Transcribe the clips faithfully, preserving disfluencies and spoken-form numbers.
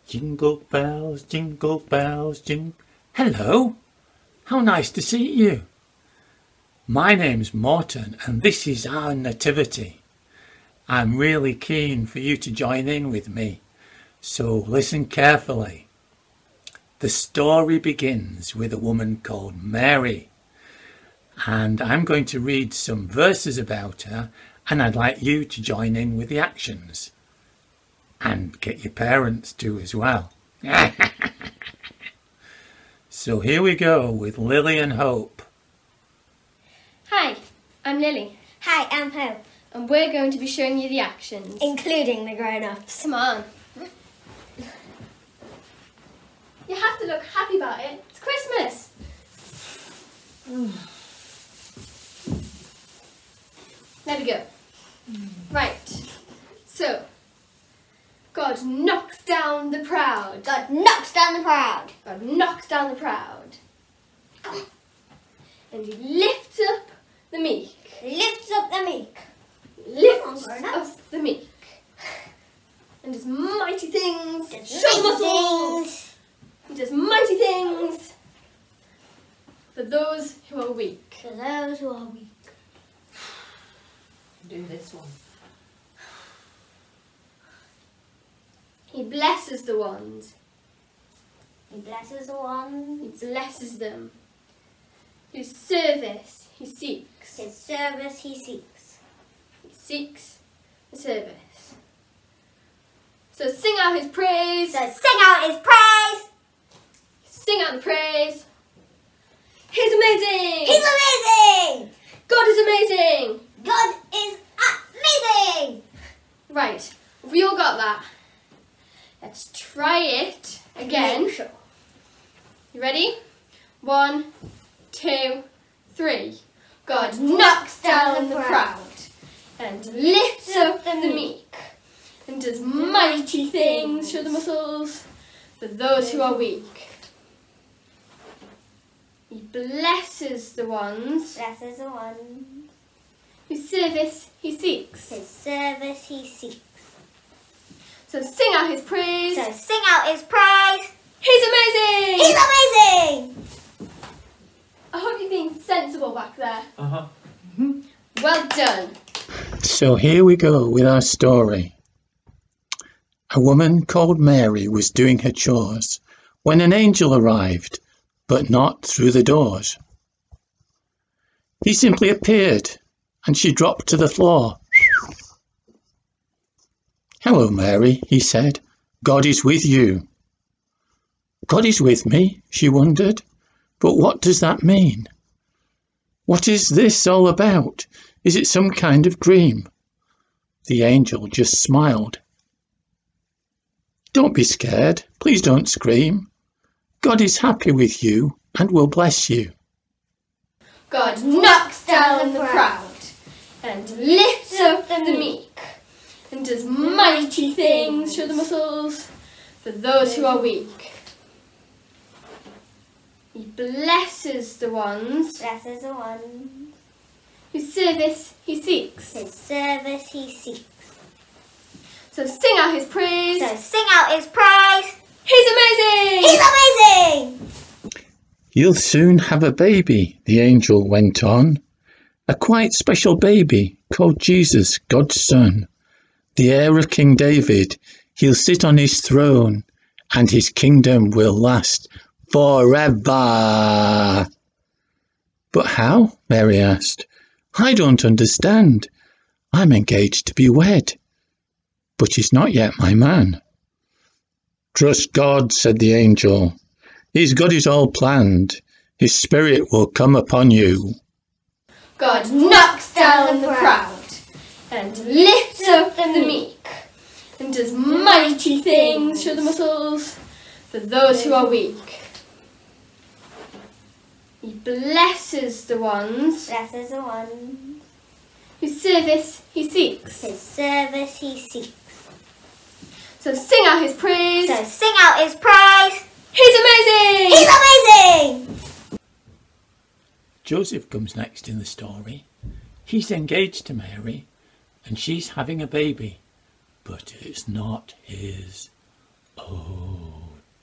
Jingle bells, jingle bells, jingle... Hello! How nice to see you. My name's Morton and this is our Nativity. I'm really keen for you to join in with me, so listen carefully. The story begins with a woman called Mary, and I'm going to read some verses about her, and I'd like you to join in with the actions. And get your parents to as well. So here we go with Lily and Hope. Hi, I'm Lily. Hi, I'm Hope. And we're going to be showing you the actions. Including the grown-ups. Come on. You have to look happy about it. It's Christmas. There we go. Right. So, God knocks down the proud. God knocks down the proud. God knocks down the proud. And he lifts up the meek. Lifts up the meek. Lifts up the meek. And does mighty things. Show muscles. He does mighty things for those who are weak. For those who are weak. Do this one. He blesses the ones. He blesses the ones. He blesses them. His service he seeks. His service he seeks. He seeks the service. So sing out his praise. So sing out his praise. Sing out the praise. He's amazing. He's amazing. God is amazing. God is amazing. Right, we all got that. Let's try it again. Make sure. You ready? One, two, three. God knocks down the proud and lifts up the meek and does mighty things, show the muscles, for those who are weak. He blesses the ones Blesses the ones. whose service he seeks. His service he seeks. So sing out his praise. So sing out his praise. He's amazing! He's amazing! I hope you're being sensible back there. Uh-huh. Well done. So here we go with our story. A woman called Mary was doing her chores when an angel arrived, but not through the doors. He simply appeared and she dropped to the floor. "Hello, Mary," he said. "God is with you." God is with me, she wondered. But what does that mean? What is this all about? Is it some kind of dream? The angel just smiled. "Don't be scared. Please don't scream. God is happy with you and will bless you." God knocks down the proud and lifts up the meek and does mighty things, show the muscles, for those who are weak. He blesses the ones Blesses the ones. whose service he seeks. His service he seeks. So sing out his praise. So sing out his praise. He's amazing! He's amazing! "You'll soon have a baby," the angel went on. "A quite special baby called Jesus, God's Son. The heir of King David. He'll sit on his throne and his kingdom will last forever." "But how?" Mary asked. "I don't understand. I'm engaged to be wed, but he's not yet my man." "Trust God," said the angel. "He's got it all planned. His spirit will come upon you." God knocks down the proud and lifts up the meek and does mighty things, show the muscles, for those who are weak. He blesses the ones Blesses the ones. whose service he seeks. His service he seeks. So sing out his praise. So sing out his praise. He's amazing! He's amazing! Joseph comes next in the story. He's engaged to Mary and she's having a baby, but it's not his. Oh.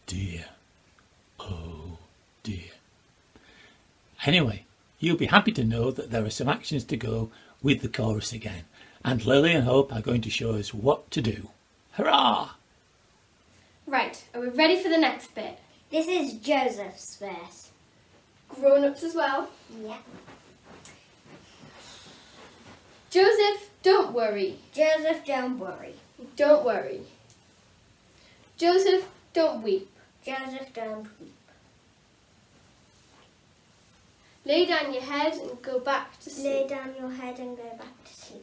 dear. Oh dear. Anyway, you'll be happy to know that there are some actions to go with the chorus again, and Lily and Hope are going to show us what to do. Hurrah! Right, are we ready for the next bit? This is Joseph's verse. Grown-ups as well. Yeah. Joseph, don't worry. Joseph, don't worry. Don't worry. Joseph, don't weep. Joseph, don't weep. Lay down your head and go back to sleep. Lay down your head and go back to sleep.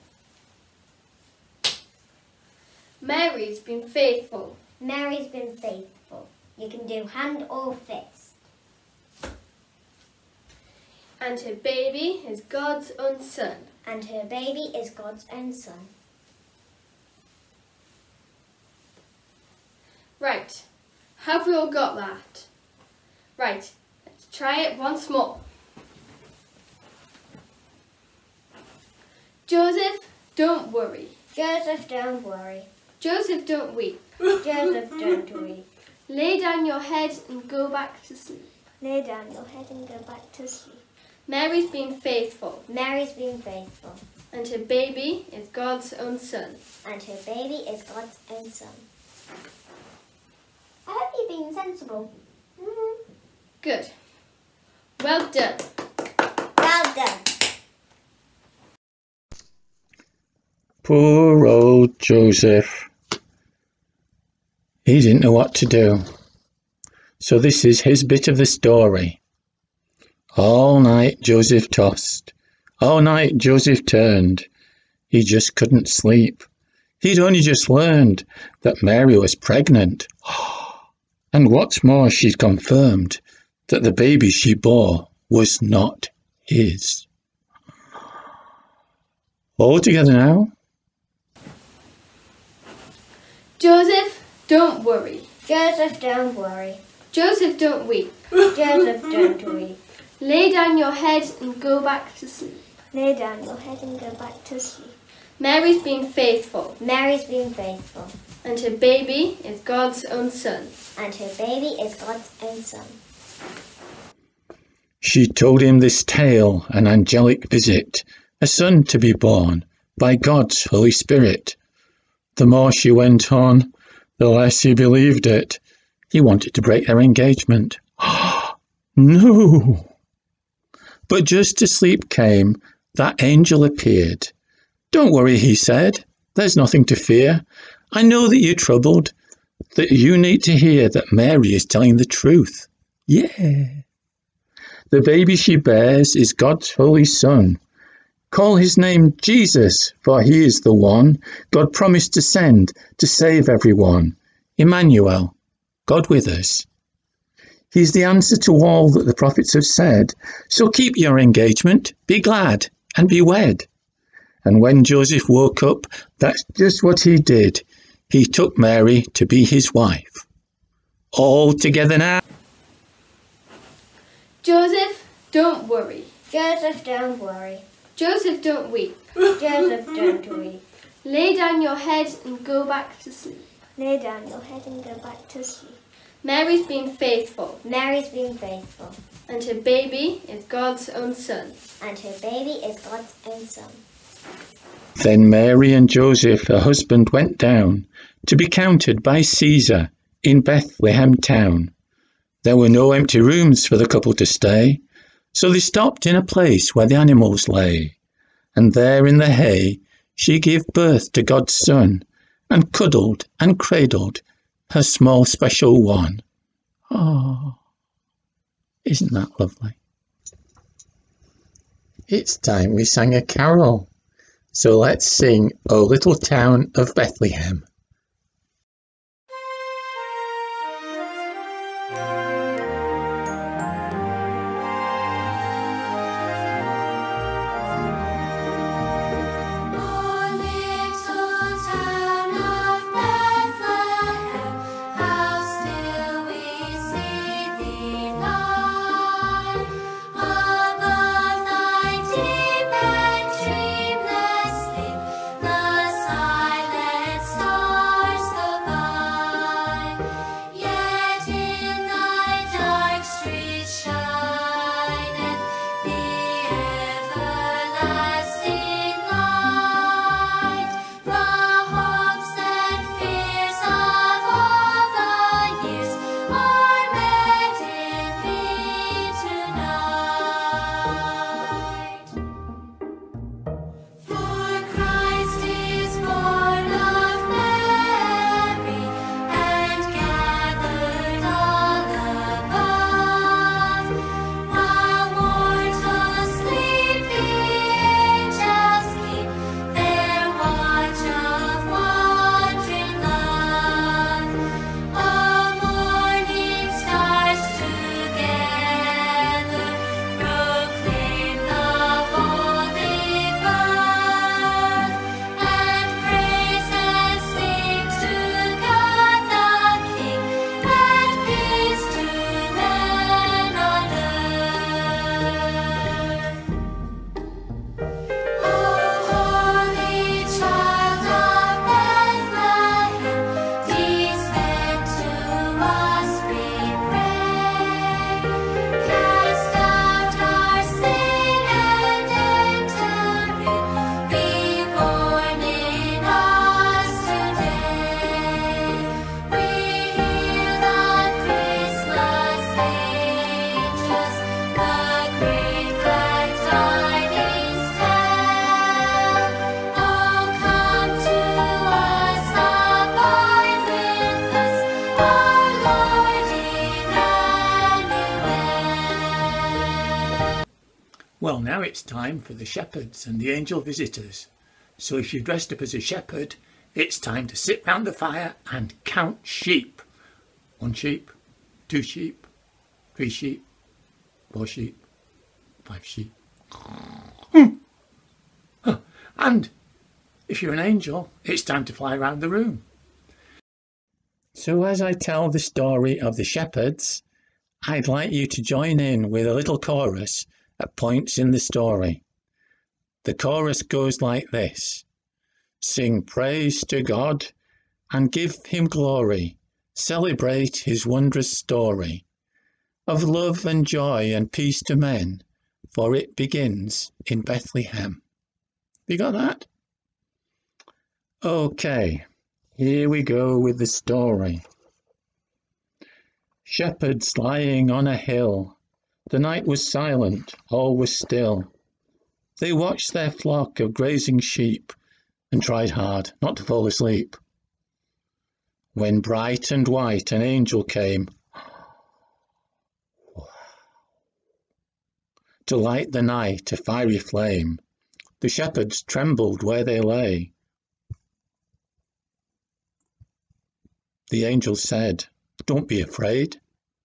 Mary's been faithful. Mary's been faithful. You can do hand or fist. And her baby is God's own son. And her baby is God's own son. Right, have we all got that? Right, let's try it once more. Joseph, don't worry. Joseph, don't worry. Joseph, don't weep. Joseph, don't weep. Lay down your head and go back to sleep. Lay down your head and go back to sleep. Mary's been faithful. Mary's been faithful. And her baby is God's own son. And her baby is God's own son. I hope you're being sensible. Mm-hmm. Good. Well done. Well done. Poor old Joseph. He didn't know what to do. So this is his bit of the story. All night Joseph tossed. All night Joseph turned. He just couldn't sleep. He'd only just learned that Mary was pregnant. And what's more, she'd confirmed that the baby she bore was not his. All together now. Joseph, don't worry. Joseph, don't worry. Joseph, don't weep. Joseph, don't weep. Lay down your head and go back to sleep. Lay down your head and go back to sleep. Mary's been faithful. Mary's been faithful. And her baby is God's own son. And her baby is God's own son. She told him this tale, an angelic visit, a son to be born by God's Holy Spirit. The more she went on, the less he believed it. He wanted to break their engagement. No! But just as sleep came, that angel appeared. Don't worry, he said. There's nothing to fear. I know that you're troubled, that you need to hear that Mary is telling the truth. Yeah. The baby she bears is God's Holy Son. Call his name Jesus, for he is the one God promised to send to save everyone. Emmanuel, God with us. He's the answer to all that the prophets have said. So keep your engagement, be glad, and be wed. And when Joseph woke up, that's just what he did. He took Mary to be his wife. All together now. Joseph, don't worry. Joseph, don't worry. Joseph, don't weep. Joseph, don't weep. Lay down your head and go back to sleep. Lay down your head and go back to sleep. Mary's been faithful. Mary's been faithful. And her baby is God's own son. And her baby is God's own son. Then Mary and Joseph, her husband, went down to be counted by Caesar in Bethlehem town. There were no empty rooms for the couple to stay, so they stopped in a place where the animals lay. And there in the hay she gave birth to God's son, and cuddled and cradled her small special one. Oh, isn't that lovely? It's time we sang a carol. So let's sing O Little Town of Bethlehem. Star Well, now it's time for the shepherds and the angel visitors. So if you've dressed up as a shepherd, it's time to sit round the fire and count sheep. One sheep, two sheep, three sheep, four sheep, five sheep. And if you're an angel, it's time to fly around the room. So as I tell the story of the shepherds, I'd like you to join in with a little chorus at points in the story. The chorus goes like this. Sing praise to God and give him glory. Celebrate his wondrous story of love and joy and peace to men, for it begins in Bethlehem. You got that? Okay, here we go with the story. Shepherds lying on a hill. The night was silent, all was still. They watched their flock of grazing sheep and tried hard not to fall asleep. When bright and white an angel came to light the night a fiery flame, the shepherds trembled where they lay. The angel said, "Don't be afraid.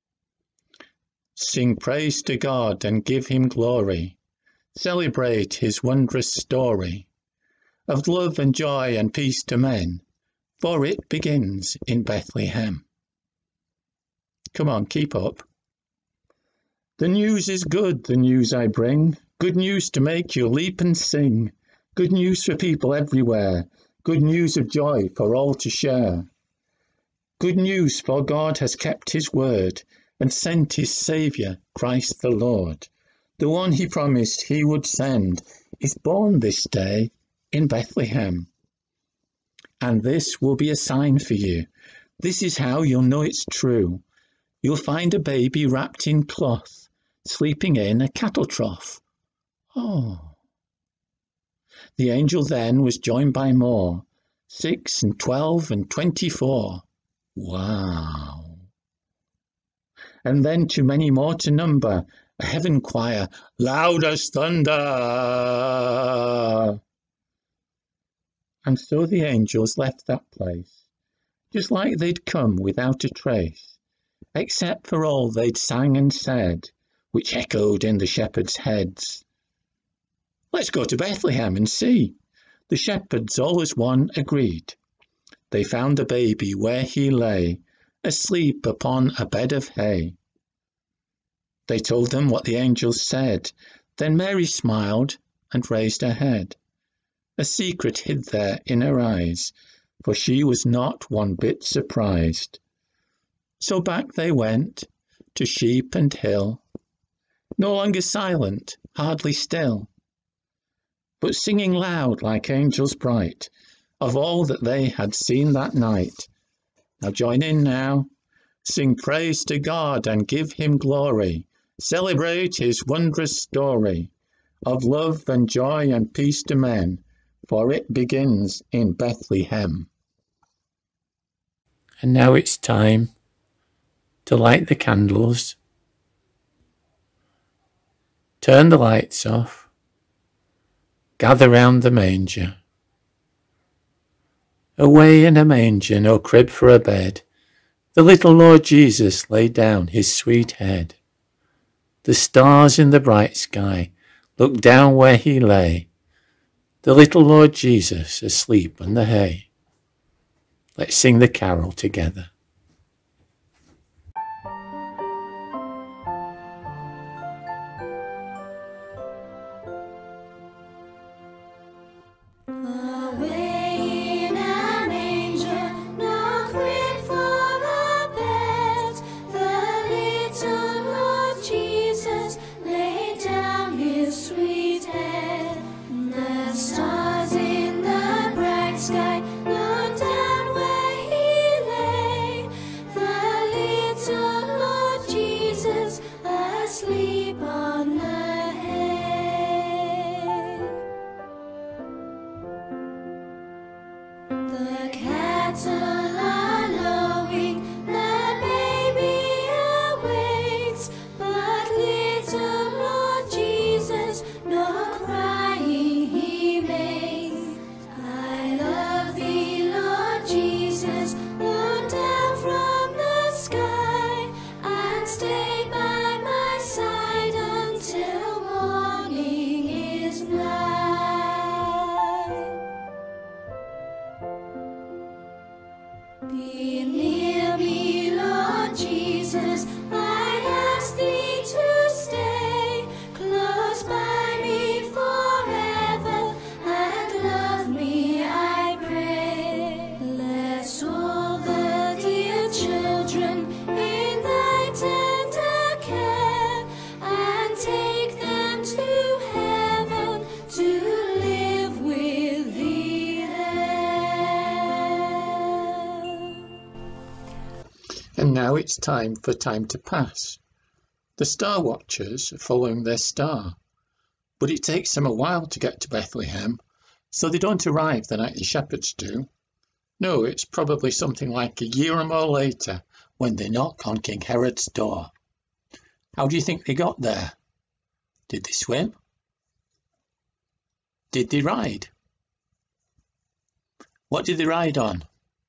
Sing praise to God and give him glory. Celebrate his wondrous story of love and joy and peace to men, for it begins in Bethlehem." Come on, keep up. The news is good, the news I bring. Good news to make you leap and sing. Good news for people everywhere. Good news of joy for all to share. Good news, for God has kept his word and sent his Saviour, Christ the Lord. The one he promised he would send is born this day in Bethlehem. And this will be a sign for you. This is how you'll know it's true. You'll find a baby wrapped in cloth, sleeping in a cattle trough. Oh. The angel then was joined by more, six and twelve and twenty-four. Wow. And then too many more to number, a heaven choir, loud as thunder. And so the angels left that place, just like they'd come without a trace, except for all they'd sang and said, which echoed in the shepherds' heads. Let's go to Bethlehem and see. The shepherds all as one agreed. They found the baby where he lay, asleep upon a bed of hay. They told them what the angels said. Then Mary smiled and raised her head. A secret hid there in her eyes, for she was not one bit surprised. So back they went to sheep and hill, no longer silent, hardly still, but singing loud like angels bright of all that they had seen that night. Now join in now, sing praise to God and give him glory, celebrate his wondrous story of love and joy and peace to men, for it begins in Bethlehem. And now it's time to light the candles, turn the lights off, gather round the manger. Away in a manger, no crib for a bed, the little Lord Jesus laid down his sweet head. The stars in the bright sky looked down where he lay, the little Lord Jesus asleep on the hay. Let's sing the carol together. Stars in the bright sky look down where he lay. And now it's time for time to pass. The star watchers are following their star, but it takes them a while to get to Bethlehem, so they don't arrive the night the shepherds do. No, it's probably something like a year or more later when they knock on King Herod's door. How do you think they got there? Did they swim? Did they ride? What did they ride on?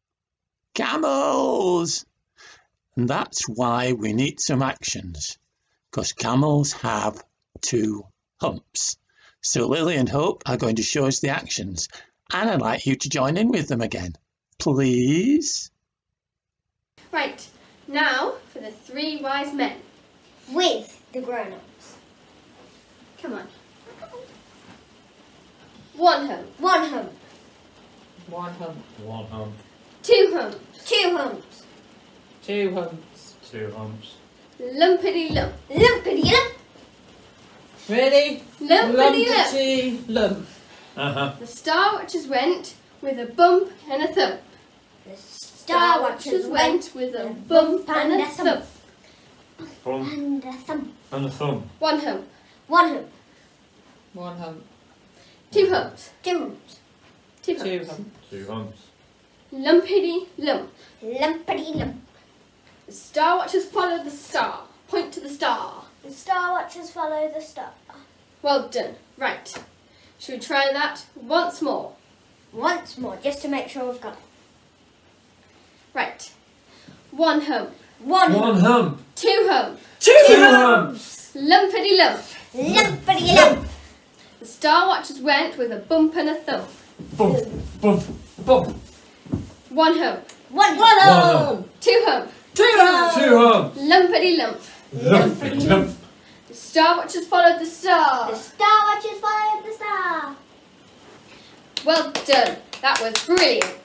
Camels! And that's why we need some actions, because camels have two humps. So Lily and Hope are going to show us the actions, and I'd like you to join in with them again. Please? Right, now for the three wise men. With the grown-ups. Come on. One hump. One hump. One hump. One hump. Two humps. Two humps. Two humps. Two humps. Lumpity lump. Lumpity lump. Ready? Lumpity lump. Lumpity lump. Uh-huh. The Star Watchers went with a bump and a thump. The Star Watchers went with a bump and a thump. Bump and a thump. and a thumb. One hump. One hump. One hump. Two humps. Two humps. Two Two humps. humps. Two humps. Lumpity lump. Lumpity lump. The Star Watchers followed the star. Point to the star. The Star Watchers follow the star. Well done. Right. Should we try that once more? Once more, just to make sure we've got it. Right. One hump. One, One hump. Two hump. Two humps. Lumpity lump. Lumpity lump. The Star Watchers went with a bump and a thump. Bump, bump, bump. One hump. One, One hump. hump. Two hump. Two humps. Two humps. Lumpity lump. Lumpy lump. The Star Watchers followed the star. The Star Watchers followed the star. Well done. That was brilliant.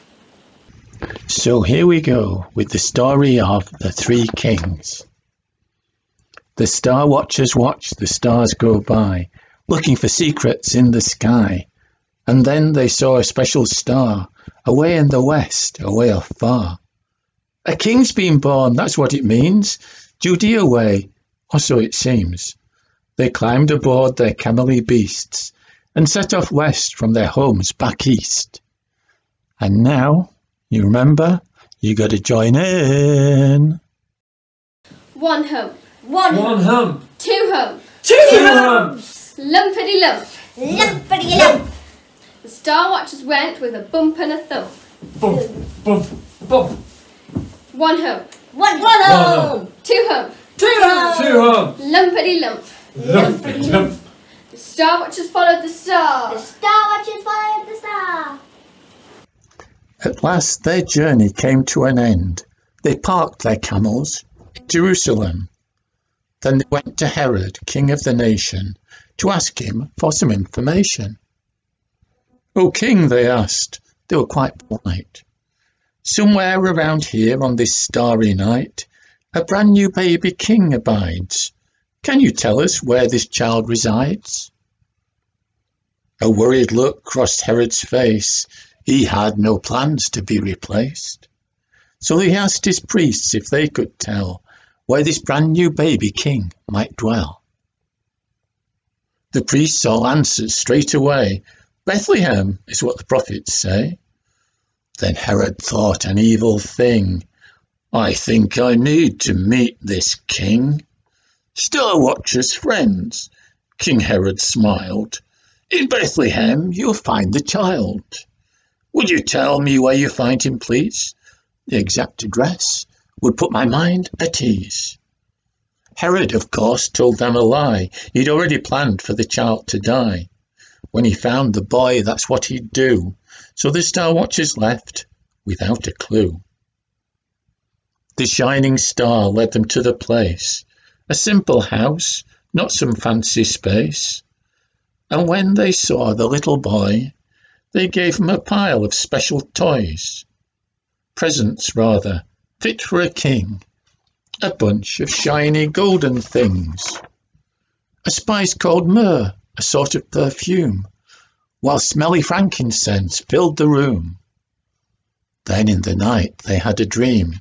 So here we go with the story of the three kings. The star watchers watched the stars go by, looking for secrets in the sky. And then they saw a special star, away in the west, away off far. A king's been born, that's what it means. Judea way, or so it seems. They climbed aboard their camelly beasts and set off west from their homes back east. And now, you remember, you got to join in. One hump. One, One hump. Two hump. Two humps. Lumpity lump. Lumpity lump. The Star Watchers went with a bump and a thump. Bump, bump, bump. One hump. One, One One hump. Two hump. Two humps. Two humps. Lumpity lump. Lumpy lump. The Star Watchers followed the star. The Star Watchers followed the star. At last their journey came to an end. They parked their camels in Jerusalem. Then they went to Herod, king of the nation, to ask him for some information. "O king," they asked, they were quite polite, "somewhere around here on this starry night, a brand new baby king abides. Can you tell us where this child resides?" A worried look crossed Herod's face. He had no plans to be replaced. So he asked his priests if they could tell where this brand new baby king might dwell. The priests all answered straight away, "Bethlehem is what the prophets say." Then Herod thought an evil thing. "I think I need to meet this king." "Star Watchers, friends," King Herod smiled, "in Bethlehem you'll find the child. Would you tell me where you find him, please? The exact address would put my mind at ease." Herod, of course, told them a lie. He'd already planned for the child to die. When he found the boy, that's what he'd do. So the Star Watchers left without a clue. The shining star led them to the place, a simple house, not some fancy space. And when they saw the little boy, they gave him a pile of special toys. Presents, rather, fit for a king. A bunch of shiny golden things. A spice called myrrh, a sort of perfume, while smelly frankincense filled the room. Then in the night they had a dream.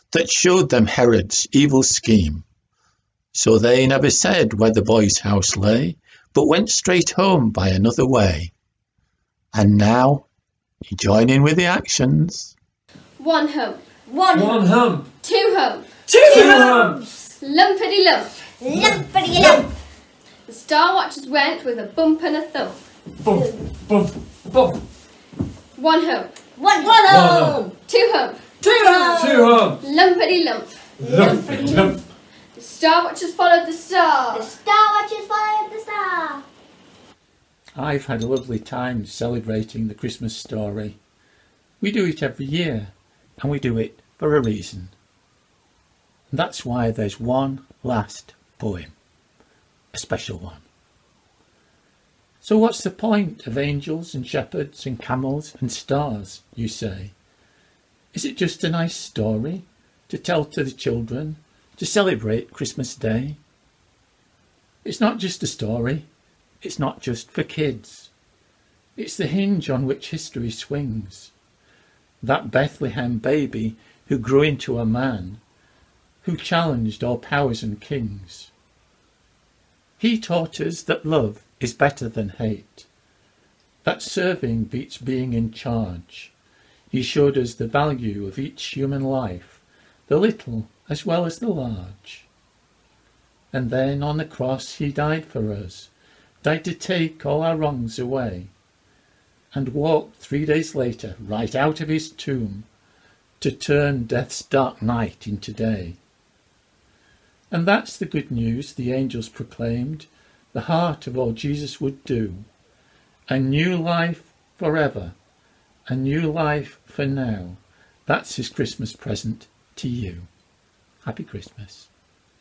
that showed them Herod's evil scheme. So they never said where the boy's house lay, but went straight home by another way. And now, you join in with the actions. One hump, One, One hump. two hump, Two humps. lumpity lump. lumpity lump. The Star Watchers went with a bump and a thump. Bump, bump, bump. One hump, One, One one, hump. two hump, Two humps. Two humps. lumpity lump. Lumpity lump. The Star Watchers followed the The star. Star Watchers followed the star. I've had a lovely time celebrating the Christmas story. We do it every year, and we do it for a reason. And that's why there's one last poem, a special one. So what's the point of angels and shepherds and camels and stars, you say? Is it just a nice story to tell to the children to celebrate Christmas Day? It's not just a story. It's not just for kids. It's the hinge on which history swings. That Bethlehem baby who grew into a man, who challenged all powers and kings. He taught us that love is better than hate, that serving beats being in charge. He showed us the value of each human life, the little as well as the large. And then on the cross he died for us, died to take all our wrongs away, and walked three days later right out of his tomb to turn death's dark night into day. And that's the good news the angels proclaimed, the heart of all Jesus would do. A new life forever, a new life for now. That's his Christmas present to you. Happy Christmas.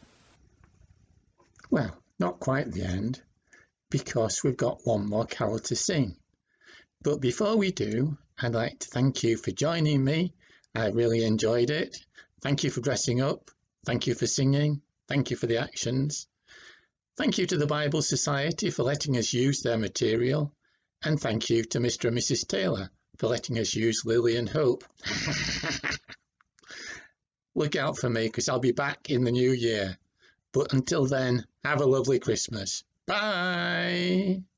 Well, not quite the end, because we've got one more carol to sing. But before we do, I'd like to thank you for joining me. I really enjoyed it. Thank you for dressing up. Thank you for singing. Thank you for the actions. Thank you to the Bible Society for letting us use their material. And thank you to Mister and Missus Taylor for letting us use Lily and Hope. Look out for me, because I'll be back in the new year. But until then, have a lovely Christmas. Bye!